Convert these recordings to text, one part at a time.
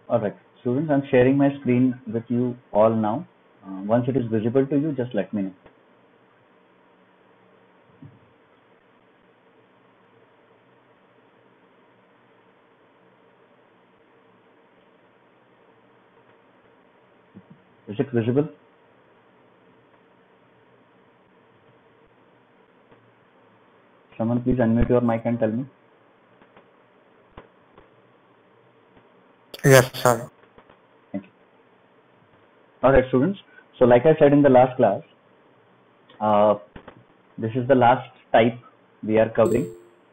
All right, students, I'm sharing my screen with you all now. Once it is visible to you, just let me know. Is it visible? Someone please unmute your mic and tell me. Yes, sir. Thank you. All right, students. So like I said in the last class, this is the last type we are covering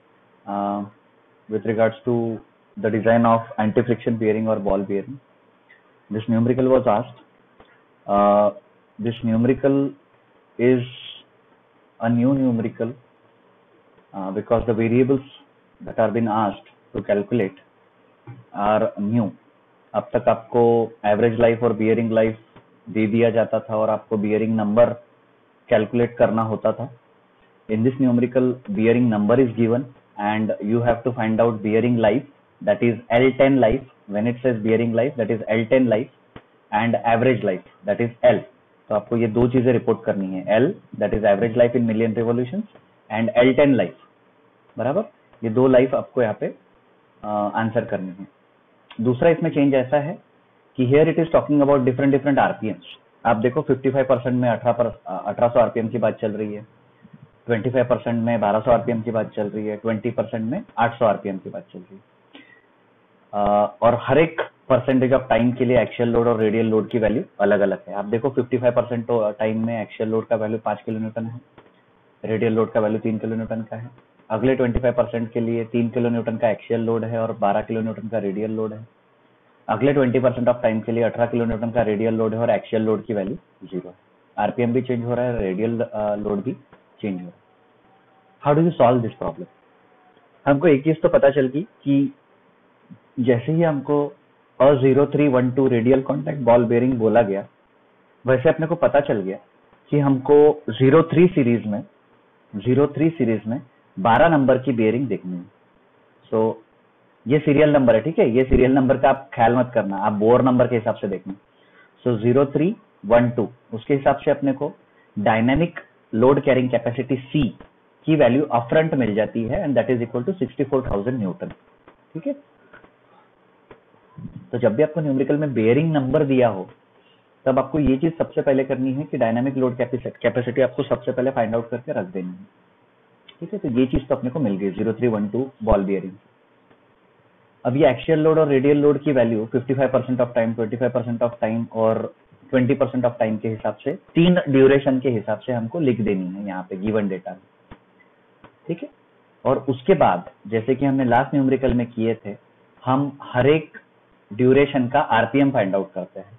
with regards to the design of anti-friction bearing or ball bearing. This numerical was asked. This numerical is a new numerical because the variables that are been asked to calculate are new. अब तक आपको average life और bearing life दे दिया जाता था और आपको बियरिंग नंबर कैलकुलेट करना होता था. In this numerical, bearing number is given and you have to find out bearing life, that is L10 life. When it says bearing life, that is L10 life, and average life, that is L. तो आपको ये दो चीजें report करनी है. L, that is average life in million revolutions, and L10 life. बराबर, ये दो लाइफ आपको यहाँ पे आंसर करनी है. दूसरा इसमें चेंज ऐसा है कि here it is talking about different RPMs. आप देखो 55% में 1800 RPM की बात चल रही है, 25% में 1200 RPM की बात चल रही है, 20% में 800 RPM की बात चल रही है. और हर एक परसेंटेज ऑफ टाइम के लिए एक्शियल लोड और रेडियल लोड की वैल्यू अलग अलग है. आप देखो 55% टाइम में एक्शियल लोड का वैल्यू 5 किलो न्यूटन है, रेडियल लोड का वैल्यू 3 किलो न्यूटन का है. अगले 25% के लिए 3 किलो न्यूटन का एक्शियल लोड है और 12 किलो न्यूटन का रेडियल लोड है. अगले 20% ऑफ टाइम के लिए 18 किलो न्यूटन का रेडियल लोड है और एक्शियल लोड की वैल्यू 0 है. आरपीएम भी चेंज हो रहा है, रेडियल लोड भी चेंज हो रहा है. How do you solve this problem? हमको एक चीज तो पता चल गई कि जैसे ही हमको A0312 radial contact ball bearing बोला गया, वैसे अपने को पता चल गया कि हमको 03 सीरीज में 12 नंबर की बेयरिंग देखनी है. सो ये सीरियल नंबर है, ठीक है. ये सीरियल नंबर का आप ख्याल मत करना, आप बोर नंबर के हिसाब से देखना. सो 0312 उसके हिसाब से अपने को dynamic load carrying capacity C की वैल्यू अपफ्रंट मिल जाती है and that is equal to 64,000 newton. ठीक है. तो जब भी आपको न्यूमेरिकल में बेयरिंग नंबर दिया हो तब आपको ये चीज सबसे पहले करनी है कि डायनामिक लोड कैपेसिटी आपको सबसे पहले फाइंड आउट करके रख देनी है. ठीक है. तो ये चीज तो अपने को मिल गई 0312 बॉल बेयरिंग. अब ये एक्शियल लोड और रेडियल लोड की value 55% of time, 25% of time और 20% ऑफ टाइम के हिसाब से, तीन ड्यूरेशन के हिसाब से हमको लिख देनी है यहाँ पे गिवन डेटा में. ठीक है. और उसके बाद जैसे कि हमने लास्ट न्यूमेरिकल में किए थे, हम हर एक ड्यूरेशन का आरपीएम फाइंड आउट करते हैं.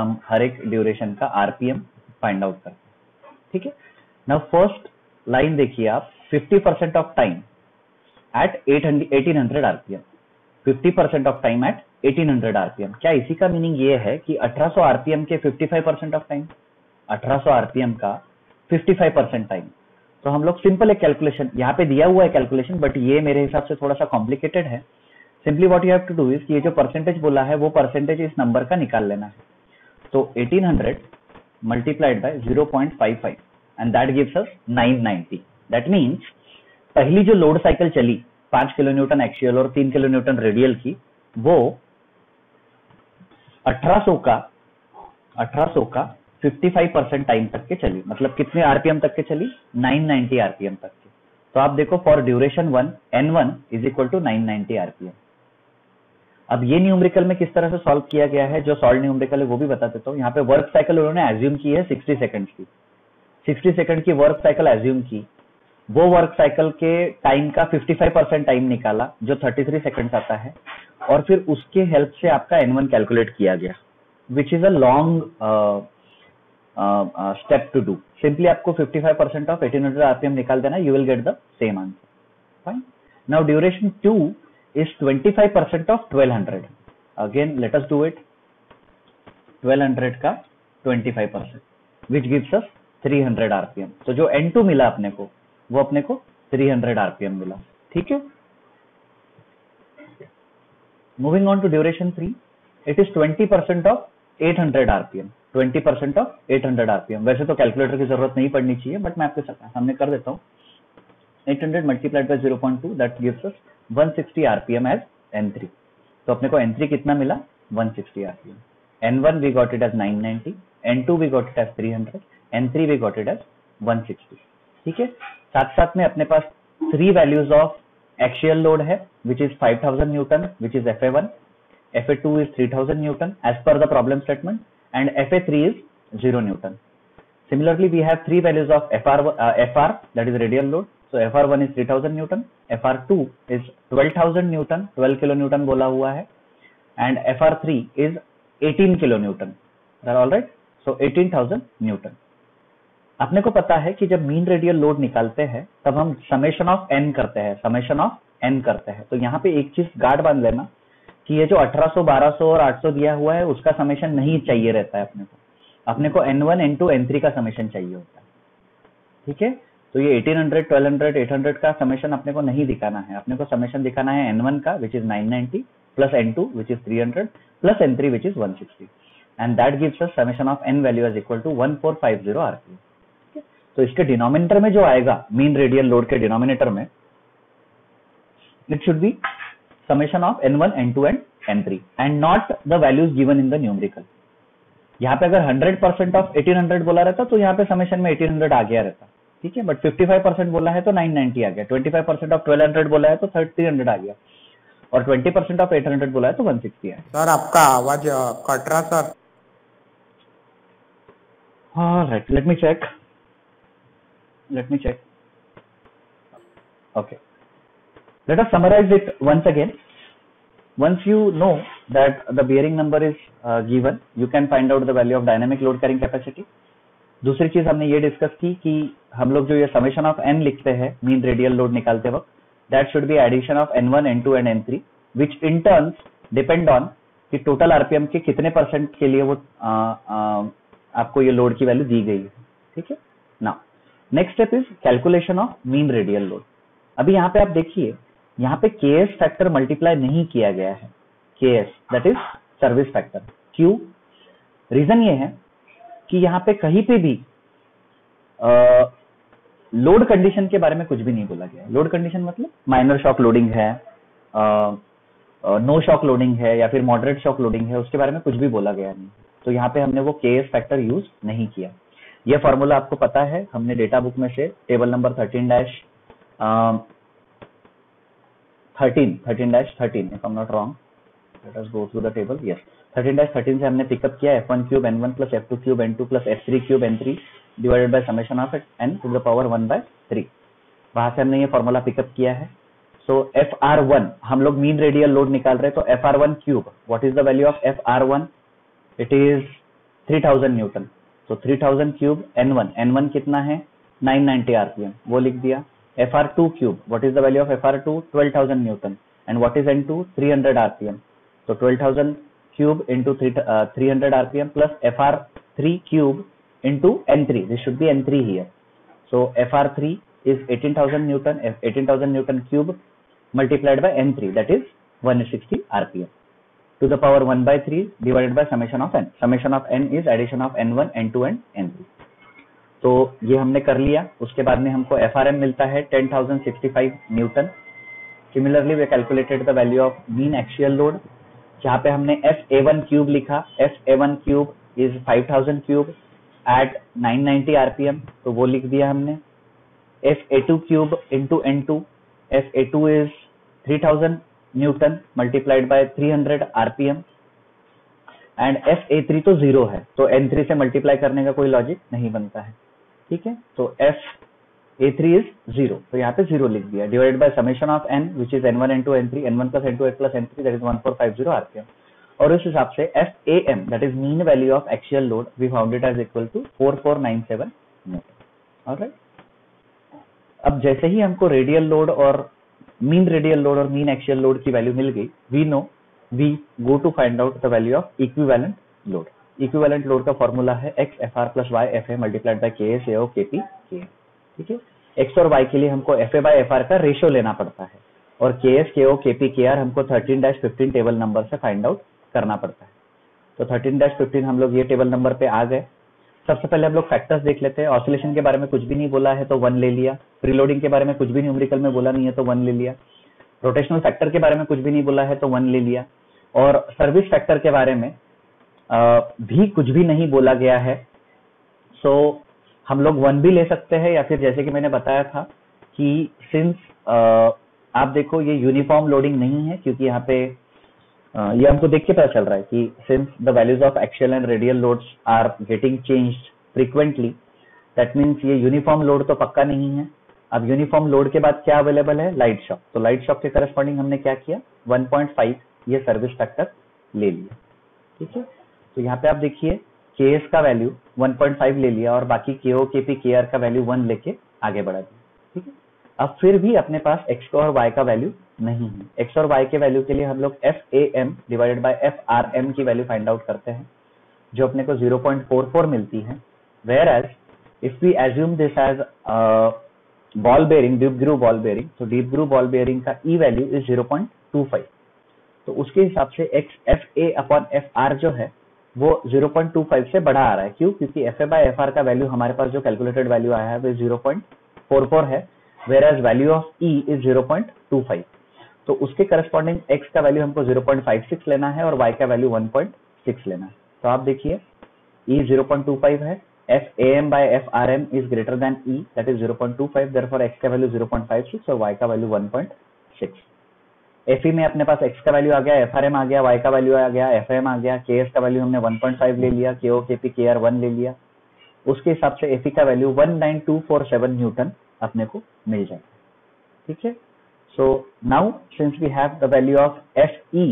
ठीक है. नाउ फर्स्ट लाइन देखिए आप, 50% of time at 1800 RPM. 50% of time at 1800 RPM. क्या इसी का मीनिंग ये है कि 1800 आरपीएम के 55% ऑफ टाइम, 1800 आरपीएम का 55% टाइम. तो हम लोग सिंपल एक कैलकुलेशन, यहाँ पे दिया हुआ है कैलकुलेशन, बट ये मेरे हिसाब से थोड़ा सा कॉम्प्लिकेटेड है. Simply what you have to do is, ये जो परसेंटेज बोला है वो परसेंटेज इस नंबर का निकाल लेना है. तो 1800 multiplied by 0.55 and that gives us 990. That means पहली जो लोड साइकिल चली 5 किलो न्यूटन एक्शियल और 3 किलो न्यूटन रेडियल की, वो 1800 का 55% टाइम तक के चली. मतलब कितने आरपीएम तक के चली? 990 आरपीएम तक के. तो आप देखो for duration 1 N1 is equal to 990 RPM. अब ये न्यूमेरिकल में किस तरह से सॉल्व किया गया है, जो सॉल्व न्यूमेरिकल है वो भी बता देता हूँ. यहाँ पे वर्क साइकिल उन्होंने एज्यूम की है 60 सेकंड की. 60 सेकंड की वर्क साइकिल एज्यूम की. वो वर्क साइकिल के टाइम का 55% टाइम निकाला जो 33 सेकंड्स आता है, और फिर उसके हेल्प से आपका N1 कैलकुलेट किया गया, which is a long step to do. Simply आपको 55% ऑफ 1800 आरपीएम निकाल देना, you will get the same answer. Fine. Now duration 2 is 25% of 1200. Again, let us do it. 1200 का 25%, which gives us 300 RPM. तो जो N2 मिला अपने को, वो अपने को 300 RPM मिला. ठीक है. Moving on to duration 3. It is 20% of 800 RPM, 20% of 800 RPM. वैसे तो कैलकुलेटर की जरूरत नहीं पड़नी चाहिए, बट मैं आपके सामने कर देता हूँ। 800 multiplied by 0.2 that gives us 160 RPM as N3। तो अपने को N3 कितना मिला? 160 RPM. N1 we got it as 990, N2 we got it as 300, N3 we got it as 160। ठीक है, साथ साथ में अपने पास 3 वैल्यूज ऑफ एक्सियल लोड है which is 5000 newton which is FA1, FA2 is 3000 Newton as per the problem statement, and FA3 is 0 Newton. Similarly, we have 3 values of FR that is radial load. So FR1 is 3000 Newton, FR2 is 12000 Newton, 12 kilonewton बोला हुआ है, and FR3 is 18 kilonewton. That all right? So 18,000 Newton. अपने को पता है कि जब mean radial load निकालते हैं तब हम समेशन ऑफ n करते हैं, समेशन ऑफ n करते हैं। तो यहाँ पे एक चीज गार्ड बांध लेना कि ये जो 1800, 1200 और 800 दिया हुआ है उसका समेशन नहीं चाहिए रहता है अपने को N1, N2, N3 का समेशन चाहिए होता है। ठीक है, तो ये 1800, 1200, 800 का समेशन अपने को नहीं दिखाना है, अपने को समेशन दिखाना है N1 का which is 990 plus N2 which is 300 plus N3 which is 160, and that gives us summation of n value is equal to 1450 RPM. तो इसके डिनोमिनेटर में जो आएगा मीन रेडियल लोड के डिनोमिनेटर में it should be summation of N1, N2 and N3 and not the values given in the numerical। यहाँ पे अगर 100% of 1800 बोला रहता तो यहाँ पे समेशन में 1800 आ गया रहता। ठीक है, बट 55% बोला है तो 990 आ गया, 25% of 1200 बोला है तो 300 आ गया, और 20% of 800 बोला है तो 160 है। सर आपका आवाज कट रहा sir. Alright, let me check. Okay, let us summarize it once again. Once you know that the bearing number is given, you can find out the value of dynamic load carrying capacity. दूसरी चीज हमने ये discuss की कि हम लोग जो ये समेशन ऑफ n लिखते हैं मीन रेडियल लोड निकालते वक्त, that should be addition of N1, N2 and N3 which in turns depend on कि टोटल आरपीएम के कितने % के लिए वो आपको ये लोड की वैल्यू दी गई है। ठीक है, now next step is calculation of mean radial load. अभी यहाँ पे आप देखिए, यहाँ पे केएस फैक्टर मल्टीप्लाई नहीं किया गया है, KS that is service factor. क्यों? रीजन ये है कि यहाँ पे कहीं पे भी लोड कंडीशन के बारे में कुछ भी नहीं बोला गया है। लोड कंडीशन मतलब माइनर शॉक लोडिंग है, नो शॉक लोडिंग है या फिर मॉडरेट शॉक लोडिंग है, उसके बारे में कुछ भी बोला गया नहीं। तो यहाँ पे हमने वो केएस फैक्टर यूज नहीं किया। यह फॉर्मूला आपको पता है, हमने डेटा बुक में से table number 13-13 if I'm not wrong, let us go through the table. Yes, 13-13 से हमने पिकअप किया F1 cube N1 plus F2 cube N2 plus F3 cube N3 divided by summation of n to the power 1/3। वहां से हमने ये formula pickup किया है। सो FR1 हम लोग मीन रेडियल लोड निकाल रहे हैं, तो FR1 cube, what is the value of FR1? It is 3000 newton. तो 3000 क्यूब N1 कितना है? 990 आरपीएम, वो लिख दिया। FR2 cube, what is the value of FR2? 12,000 Newton. And what is N2? 300 RPM. So 12,000 cube into 300 RPM plus FR3 cube into N3. This should be N3 here. So FR3 is 18,000 Newton, 18,000 Newton cube multiplied by N3, that is 160 RPM to the power 1/3 divided by summation of n. Summation of n is addition of N1, N2 and N3. तो ये हमने कर लिया। उसके बाद में हमको FRM मिलता है 10,065 newton. Similarly we calculated the value of mean axial load, जहाँ पे हमने FA1 क्यूब लिखा। FA1 cube is 5000 cube at 990 RPM, तो वो लिख दिया हमने। FA2 cube into N2, FA2 is 3000 newton multiplied by 300 RPM, and FA3 तो 0 है, तो N3 से मल्टीप्लाई करने का कोई लॉजिक नहीं बनता है। ठीक है, तो FA3 इज 0, तो यहाँ पे 0 लिख दिया, divided by summation of n which is N1, N2, N3, N1 plus N2 plus N3 that is 1450 RPM. और उस हिसाब से FAM that is mean value of axial load we found it as equal to 4497 newton. Alright, अब जैसे ही हमको radial load और mean radial load और मीन एक्सियल लोड की वैल्यू मिल गई, we go to find out the value of equivalent load. Equivalent load का फॉर्मूला है XFR plus YFA multiplied by KS AO KP KM। ठीक है, X और Y के लिए हमको FA by FR का रेशियो लेना पड़ता है, और KS KO KP KR हमको 13-15 टेबल नंबर से फाइंड आउट करना पड़ता है। तो 13-15 हम लोग ये टेबल नंबर पे आ गए। सबसे पहले हम लोग फैक्टर्स देख लेते हैं। ऑसिलेशन के बारे में कुछ भी नहीं बोला है तो 1 ले लिया। प्रीलोडिंग के बारे में कुछ भी न्यूमेरिकल में बोला नहीं है तो 1 ले लिया। रोटेशनल फैक्टर के बारे में कुछ भी नहीं बोला है तो 1 ले लिया। और सर्विस फैक्टर के बारे में भी कुछ भी नहीं बोला गया है, सो हम लोग 1 भी ले सकते हैं, या फिर जैसे कि मैंने बताया था कि सिंस आप देखो ये यूनिफॉर्म लोडिंग नहीं है, क्योंकि यहाँ पे ये हमको देख के पता चल रहा है कि since the values of axial and radial loads are getting changed frequently, that means ये यूनिफॉर्म लोड तो पक्का नहीं है। अब यूनिफॉर्म लोड के बाद क्या अवेलेबल है? Light shock. तो लाइट शॉक के करस्पॉन्डिंग हमने क्या किया? 1.5 ये सर्विस फैक्टर ले लिया। ठीक है, तो यहाँ पे आप देखिए KS का वैल्यू 1.5 ले लिया और बाकी KO, KP, KR का वैल्यू 1 लेके आगे बढ़ा दिया। ठीक है, अब फिर भी अपने पास X और Y का वैल्यू नहीं है। X और Y के वैल्यू के लिए हम लोग FAM डिवाइडेड बाय FRM की वैल्यू फाइंड आउट करते हैं, जो अपने को 0.44 मिलती है। Whereas if we assume this as ball bearing, deep groove ball bearing, तो डीप ग्रूव बॉल बेयरिंग का E वैल्यू इज 0.25। तो उसके हिसाब से FA अपॉन FR जो है वो 0.25 से बढ़ा आ रहा है। क्यों? क्योंकि FA बाय FR का वैल्यू हमारे पास जो कैलकुलेटेड वैल्यू आया है वो 0.44 है, whereas value of E is 0.25। तो उसके करस्पॉन्डिंग X का वैल्यू हमको 0.56 लेना है और Y का वैल्यू 1.6 लेना है। तो आप देखिए E 0.25 है, FAM by FRM is greater than E, that is 0.25, therefore X का वैल्यू 0.56 और Y का वैल्यू 1.6। FE में अपने पास X का वैल्यू आ गया, FRM आ गया, Y का वैल्यू आ गया, FM आ गया, KS का वैल्यू हमने 1.5 ले लिया, KO, KP, KR 1 ले लिया। उसके हिसाब से FE का वैल्यू 19247 न्यूटन अपने को मिल जाएगा। ठीक है, so now since we have the value of FE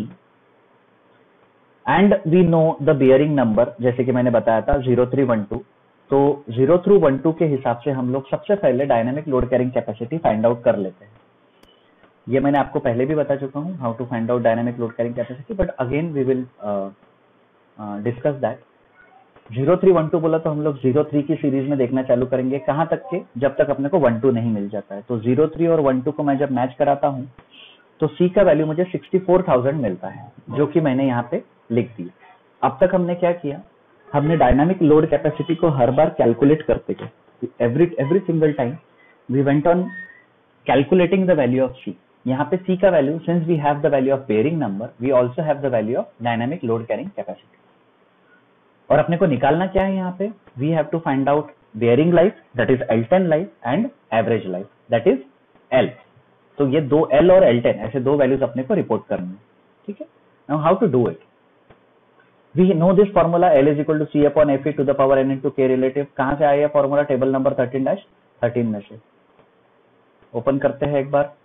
and we know the bearing number, जैसे कि मैंने बताया था 0312, तो 0312 के हिसाब से हम लोग सबसे पहले dynamic load carrying capacity find out कर लेते हैं। ये मैंने आपको पहले भी बता चुका हूँ, how to find out dynamic load carrying capacity, but again we will discuss that. 0312 बोला तो हम लोग 03 की सीरीज में देखना चालू करेंगे, कहाँ तक के? जब तक अपने को 12 नहीं मिल जाता है। तो 03 और 12 को मैं जब मैच कराता हूँ तो C का वैल्यू मुझे 64,000 मिलता है, जो कि मैंने यहाँ पे लिख दिया। अब तक हमने क्या किया? हमने डायनामिक लोड कैपेसिटी को हर बार कैलकुलेट करते गए। Every single time we went on calculating the value of C। यहाँ पे C का value, since we have the value of bearing number, we also have the value of dynamic load carrying capacity. और अपने को निकालना क्या है यहाँ पे? We have to find out bearing life, that is L10 life, and average life, that is L। तो ये दो L और L10 ऐसे दो वैल्यूज अपने को रिपोर्ट करनी है। ठीक है, now how to do it? We know this formula, L is equal to C upon FE to the power N into K relative. कहाँ से आया फॉर्मूला? टेबल नंबर 13-13 में से। ओपन करते हैं एक बार।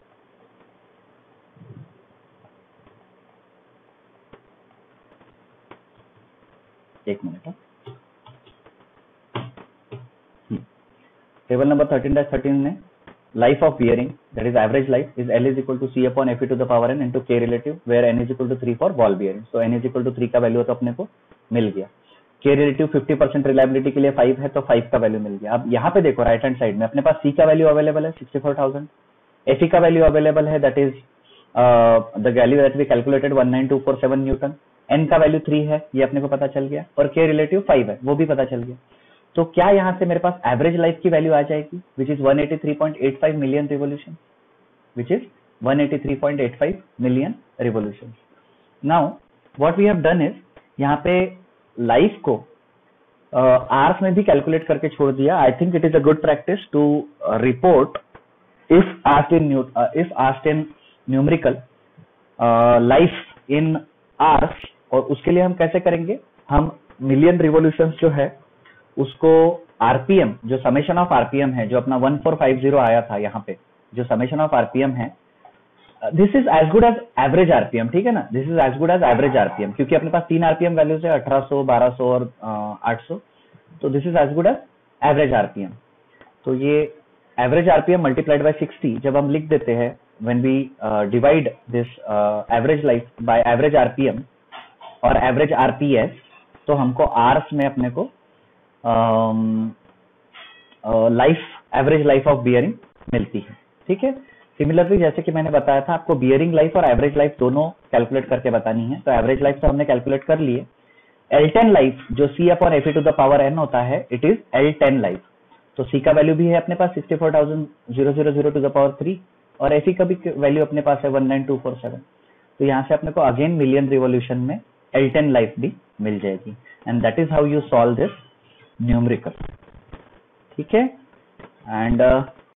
एक मिनट, टेबल नंबर 13-13 में life of bearing, that is average life, is L is equal to C upon FE to the power N into K relative, where N is equal to 3 for ball bearing. So N is equal to 3 का value तो अपने को मिल गया। K relative 50% reliability के लिए 5 है, तो 5 का वैल्यू मिल गया। अब यहाँ पे देखो राइट हैंड साइड में अपने पास C का वैल्यू अवेलेबल है 64,000, FE का वैल्यू अवेलेबल है, that is the value that we calculated 19247 newton. N का वैल्यू 3 है, ये अपने को पता चल गया, और K रिलेटिव 5 है, वो भी पता चल गया। तो क्या यहाँ से मेरे पास एवरेज लाइफ की वैल्यू आ जाएगी, which is 183.85 million revolution, which is 183.85 million revolution. Now what we have done is, यहाँ पे लाइफ को आवर्स में भी कैलकुलेट करके छोड़ दिया। I think it is a good practice to report if asked in numerical life in hours, और उसके लिए हम कैसे करेंगे? हम मिलियन रिवोल्यूशंस जो है उसको आरपीएम, जो समेशन ऑफ आरपीएम है, जो अपना 1450 आया था यहाँ पे, जो समेशन ऑफ आरपीएम है, this is as good as average RPM. ठीक है ना, this is as good as average RPM, क्योंकि अपने पास 3 आरपीएम वैल्यूज है, 1800, 1200 और 800। तो this is as good as average RPM. तो ये एवरेज आरपीएम मल्टीप्लाइड बाय 60 जब हम लिख देते हैं, when we divide this average life by average RPM और एवरेज आरपीएस, तो हमको आवर्स में अपने को life, average life of bearing मिलती है। ठीक है, सिमिलरली जैसे कि मैंने बताया था आपको बियरिंग लाइफ और एवरेज लाइफ दोनों कैलकुलेट करके बतानी है। तो एवरेज लाइफ तो हमने कैलकुलेट कर ली है, L10 लाइफ जो C upon Fe to the power n होता है, इट इज L10 लाइफ। तो C का वैल्यू भी है अपने पास 64,000 टू द पावर 3 और Fe का भी वैल्यू अपने पास है 19247। तो यहाँ से अपने को अगेन मिलियन रिवॉल्यूशन में L10 लाइफ भी मिल जाएगी and that is how you solve this numerical. ठीक है, एंड